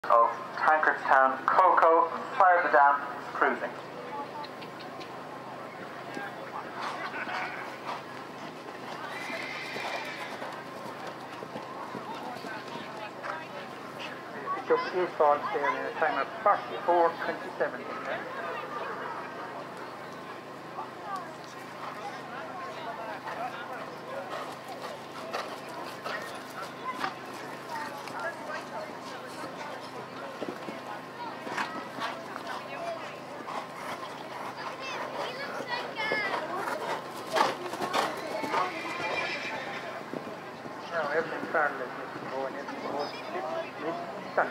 of Tankerstown, Coco, Fire the Dam, cruising. Picked up 8 falls there in a time of 44:27. Now everything's started like this, going in, mid-sun.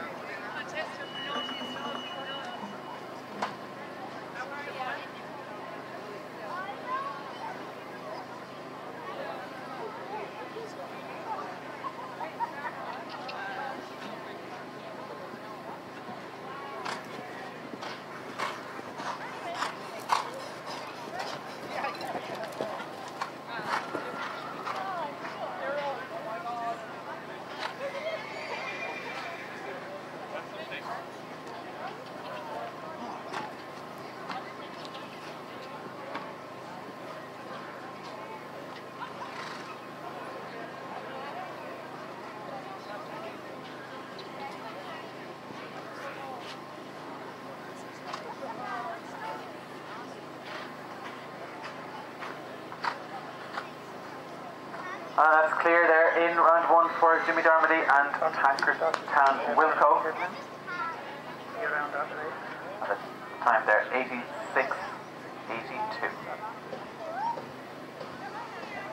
That's clear there in round one for Jimmy Darmody and Tankerstown Wilco. Around that, right? At a time there, 86.82.